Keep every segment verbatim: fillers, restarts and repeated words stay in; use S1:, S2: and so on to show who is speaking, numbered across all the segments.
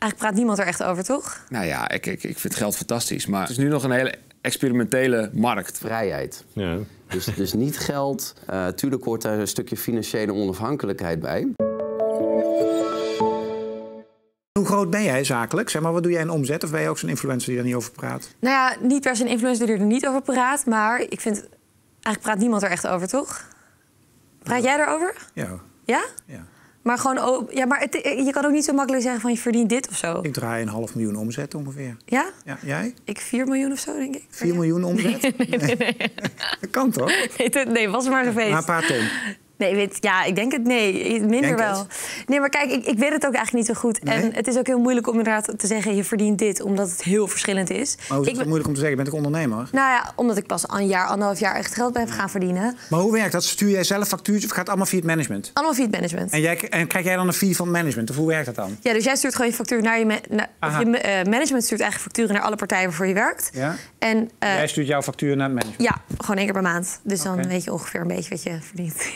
S1: Eigenlijk praat niemand er echt over, toch?
S2: Nou ja, ik, ik, ik vind geld fantastisch. Maar het is nu nog een hele experimentele markt.
S3: Vrijheid.
S4: Ja.
S3: Dus, dus niet geld. Uh, tuurlijk hoort daar een stukje financiële onafhankelijkheid bij.
S5: Hoe groot ben jij zakelijk? Zeg maar, wat doe jij in omzet? Of ben je ook zo'n influencer die daar niet over praat?
S1: Nou ja, niet per se een influencer die er niet over praat. Maar ik vind... Eigenlijk praat niemand er echt over, toch? Praat jij erover?
S5: Ja.
S1: Ja?
S5: Ja.
S1: Maar gewoon... Oh, ja, maar het, je kan ook niet zo makkelijk zeggen van je verdient dit of zo.
S5: Ik draai een half miljoen omzet ongeveer.
S1: Ja?
S5: Ja, jij?
S1: Ik vier miljoen of zo, denk ik.
S5: Vier miljoen omzet?
S1: Nee, nee, nee. nee.
S5: Dat kan toch?
S1: Nee, nee, was maar geweest.
S5: Maar een paar ton.
S1: Nee, weet, ja, ik denk het. Nee, minder
S5: denk
S1: wel.
S5: het.
S1: Nee, maar kijk, ik, ik weet het ook eigenlijk niet zo goed.
S5: Nee?
S1: En het is ook heel moeilijk om inderdaad te zeggen... je verdient dit, omdat het heel verschillend is.
S5: Maar hoe is het
S1: ik,
S5: moeilijk om te zeggen? Ben ik ondernemer?
S1: Nou ja, omdat ik pas een jaar, anderhalf jaar echt geld ben gaan verdienen.
S5: Maar hoe werkt dat? Stuur jij zelf factuurtjes of gaat het allemaal via het management?
S1: Allemaal via het management.
S5: En, jij, en krijg jij dan een fee van het management? Of hoe werkt dat dan?
S1: Ja, dus jij stuurt gewoon je factuur naar je... Ma- na, of je uh, management stuurt eigenlijk facturen naar alle partijen waarvoor je werkt.
S5: Ja?
S1: En, uh,
S5: jij stuurt jouw factuur naar het management?
S1: Ja, gewoon één keer per maand. Dus dan
S5: Okay.
S1: weet je ongeveer een beetje wat je verdient.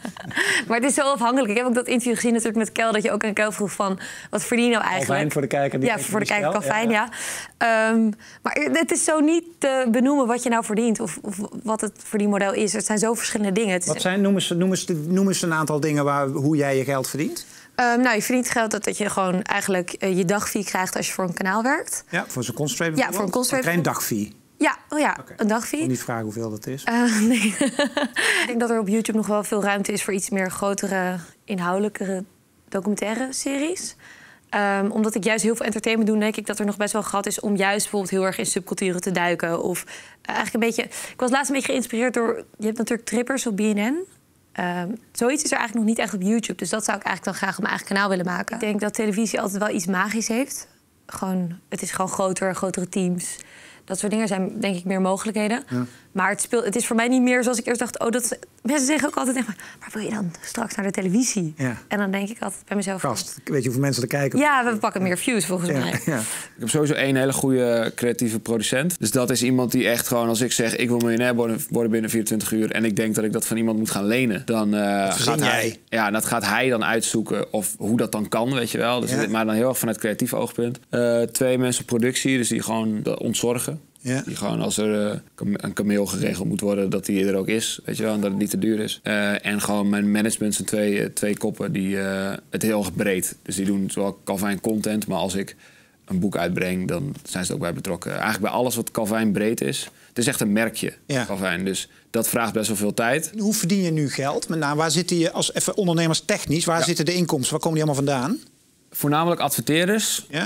S1: Maar het is zo afhankelijk. Ik heb ook dat interview gezien natuurlijk met Kel... dat je ook aan Kel vroeg van, wat verdien je nou eigenlijk?
S5: Calvijn voor de kijker. Die
S1: ja, voor de kijker Calvijn,
S5: ja.
S1: ja. Um, maar het is zo niet te benoemen wat je nou verdient... of, of wat het verdienmodel is. Het zijn zo verschillende dingen. Het is
S5: wat zijn, noem eens, noem, eens, noem eens een aantal dingen waar, hoe jij je geld verdient.
S1: Um, nou, je verdient geld dat, dat je gewoon eigenlijk uh, je dagfee krijgt... als je voor een kanaal werkt.
S5: Ja, voor zo'n concentrate
S1: Ja, voor een concentrate.
S5: Geen dagfee.
S1: Ja, oh ja,
S5: okay.
S1: een dagfee.
S5: Ik wil niet vragen hoeveel dat is.
S1: Uh, nee. Ik denk dat er op YouTube nog wel veel ruimte is... voor iets meer grotere, inhoudelijkere documentaire series. Um, omdat ik juist heel veel entertainment doe... denk ik dat er nog best wel gat is om juist bijvoorbeeld heel erg in subculturen te duiken. Of uh, eigenlijk een beetje... Ik was laatst een beetje geïnspireerd door... Je hebt natuurlijk Trippers op B N N. Um, zoiets is er eigenlijk nog niet echt op YouTube. Dus dat zou ik eigenlijk dan graag op mijn eigen kanaal willen maken. Ik denk dat televisie altijd wel iets magisch heeft. Gewoon, het is gewoon groter, grotere teams... Dat soort dingen zijn denk ik meer mogelijkheden. Ja. Maar het, speelt, het is voor mij niet meer zoals ik eerst dacht... Oh, dat, mensen zeggen ook altijd, maar wil je dan straks naar de televisie?
S5: Ja.
S1: En dan denk ik altijd bij mezelf...
S5: Gast, weet je hoeveel mensen er kijken?
S1: Ja, we pakken meer views volgens
S5: ja.
S1: mij.
S5: Ja.
S2: Ik heb sowieso één hele goede creatieve producent. Dus dat is iemand die echt gewoon, als ik zeg... ik wil miljonair worden binnen vierentwintig uur... en ik denk dat ik dat van iemand moet gaan lenen... dan uh, gaat hij, ja, dat gaat hij dan uitzoeken of hoe dat dan kan, weet je wel. Dus ja. Maar dan heel erg vanuit creatief oogpunt. Uh, twee mensen productie, dus die gewoon ontzorgen. Ja. Die gewoon als er uh, een kameel geregeld moet worden, dat die er ook is. Weet je wel, en dat het niet te duur is. Uh, en gewoon mijn management zijn twee, uh, twee koppen die uh, het heel erg breed. Dus die doen zowel Calvijn content, maar als ik een boek uitbreng, dan zijn ze er ook bij betrokken. Eigenlijk bij alles wat Calvijn breed is. Het is echt een merkje, ja. Calvijn. Dus dat vraagt best wel veel tijd.
S5: Hoe verdien je nu geld? Met name, waar zitten je als even ondernemers technisch? Waar ja. zitten de inkomsten? Waar komen die allemaal vandaan?
S2: Voornamelijk adverteerders. Ja.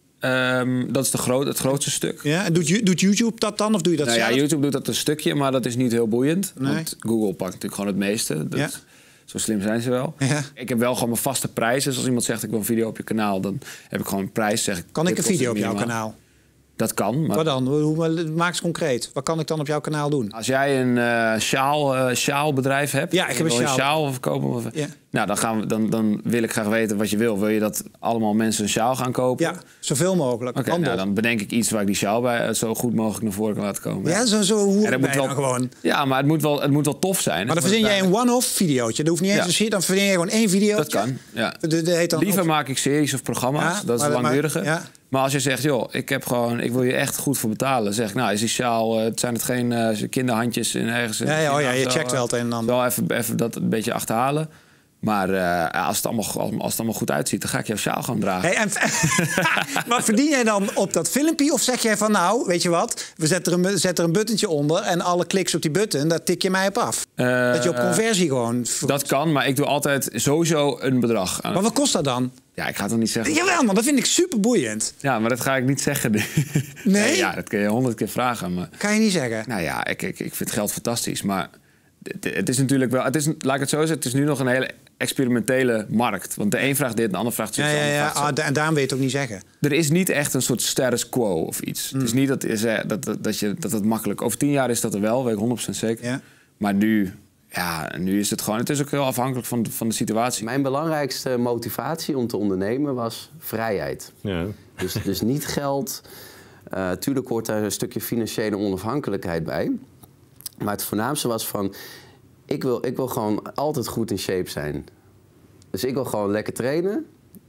S2: Um, dat is de groot, het grootste stuk.
S5: Ja, en doet, doet YouTube dat dan? Of doe je dat
S2: nou
S5: zelf?
S2: Ja, YouTube doet dat een stukje, maar dat is niet heel boeiend.
S5: Nee.
S2: Want Google pakt natuurlijk gewoon het meeste. Dat, ja. Zo slim zijn ze wel.
S5: Ja.
S2: Ik heb wel gewoon mijn vaste prijzen. Dus als iemand zegt ik wil een video op je kanaal, dan heb ik gewoon een prijs. Zeg ik,
S5: kan ik een video op jouw kanaal?
S2: Dat kan. Maar...
S5: Wat dan? Hoe, maak eens concreet. Wat kan ik dan op jouw kanaal doen?
S2: Als jij een uh, sjaal, uh, sjaalbedrijf hebt...
S5: Ja, ik heb een sjaal.
S2: een sjaal verkopen. Of...
S5: Ja.
S2: Nou, dan, gaan we, dan, dan wil ik graag weten wat je wil. Wil je dat allemaal mensen een sjaal gaan kopen?
S5: Ja, zoveel mogelijk.
S2: Oké, okay, nou, dan bedenk ik iets waar ik die sjaal bij zo goed mogelijk naar voren kan laten komen.
S5: Ja, zo, zo hoe
S2: en dat moet wel,
S5: gewoon.
S2: Ja, maar het moet wel, het moet wel tof zijn.
S5: Maar dan verzin jij een one-off videootje. Dat hoeft niet eens ja. een dan verzin jij gewoon één video.
S2: Dat kan, ja.
S5: De, de, de heet dan
S2: Liever
S5: op...
S2: maak ik series of programma's. Ja, dat is de langdurige. Ja. Maar als je zegt, joh, ik heb gewoon, ik wil je echt goed voor betalen. Zeg, nou, is die sjaal, uh, het zijn het geen uh, kinderhandjes in ergens.
S5: Ja, ja, oh ja, je checkt wel het een en ander.
S2: Wel even, even dat een beetje achterhalen. Maar uh, als, het allemaal, als het allemaal goed uitziet, dan ga ik jouw sjaal gewoon dragen.
S5: Hey, en, maar verdien jij dan op dat filmpje? Of zeg jij van, nou, weet je wat, we zetten er een, zetten er een buttentje onder... en alle kliks op die button, daar tik je mij op af. Uh, dat je op conversie gewoon...
S2: Dat kan, maar ik doe altijd sowieso een bedrag aan.
S5: Maar wat kost dat dan?
S2: Ja, ik ga het nog niet zeggen.
S5: Jawel, man, dat vind ik super boeiend.
S2: Ja, maar dat ga ik niet zeggen. Nee? nee ja, dat kun je honderd keer vragen. Maar...
S5: Kan je niet zeggen?
S2: Nou ja, ik, ik, ik vind geld fantastisch, maar... Het is natuurlijk wel, het is, laat ik het zo zeggen, het is nu nog een hele experimentele markt. Want de een vraagt dit, de ander vraagt zo.
S5: Ja, ja, ja. Ah, en daarom weet je het ook niet zeggen.
S2: Er is niet echt een soort status quo of iets. Mm. Het is niet dat, is, dat, dat, dat, je, dat het makkelijk... Over tien jaar is dat er wel, weet ik honderd procent zeker. Ja. Maar nu, ja, nu is het gewoon... Het is ook heel afhankelijk van, van de situatie.
S3: Mijn belangrijkste motivatie om te ondernemen was vrijheid. Ja. Dus, dus niet geld. Uh, tuurlijk hoort daar een stukje financiële onafhankelijkheid bij. Maar het voornaamste was van, ik wil, ik wil gewoon altijd goed in shape zijn. Dus ik wil gewoon lekker trainen.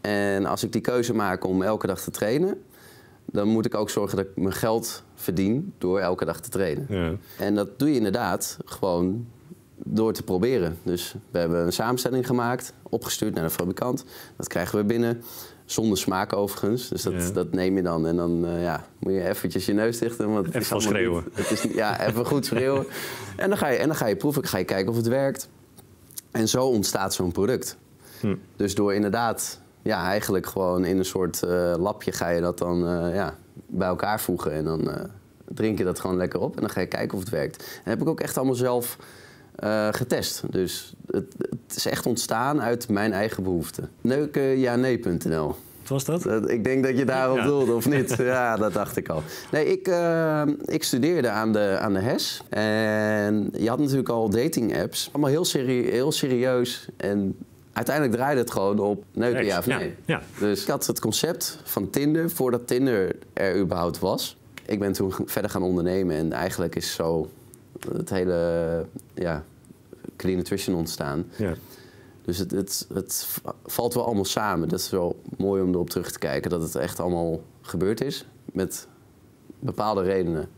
S3: En als ik die keuze maak om elke dag te trainen, dan moet ik ook zorgen dat ik mijn geld verdien door elke dag te trainen. Ja. En dat doe je inderdaad gewoon door te proberen. Dus we hebben een samenstelling gemaakt, opgestuurd naar de fabrikant. Dat krijgen we binnen, zonder smaak overigens. Dus dat, ja. dat neem je dan. En dan uh, ja, moet je eventjes je neus dichten. Want
S4: even van schreeuwen.
S3: Het is, ja, even goed schreeuwen. En dan ga je, en dan ga je proeven, ga je kijken of het werkt. En zo ontstaat zo'n product. Hm. Dus door inderdaad, ja, eigenlijk gewoon in een soort uh, lapje ga je dat dan uh, ja, bij elkaar voegen. En dan uh, drink je dat gewoon lekker op. En dan ga je kijken of het werkt. En dat heb ik ook echt allemaal zelf uh, getest. Dus het, het is echt ontstaan uit mijn eigen behoeften. neuken ja nee punt n l.
S4: Wat was dat?
S3: Ik denk dat je daarop ja. doelde, of niet? Ja, dat dacht ik al. Nee, ik, uh, ik studeerde aan de, aan de H E S. En je had natuurlijk al dating apps. Allemaal heel, serie, heel serieus. En uiteindelijk draaide het gewoon op neuken ja of nee. Ja. Ja. Dus ik had het concept van Tinder, voordat Tinder er überhaupt was. Ik ben toen verder gaan ondernemen. En eigenlijk is zo het hele ja, Clean Nutrition ontstaan. Ja. Dus het, het, het valt wel allemaal samen. Dat is wel mooi om erop terug te kijken. Dat het echt allemaal gebeurd is. Met bepaalde redenen.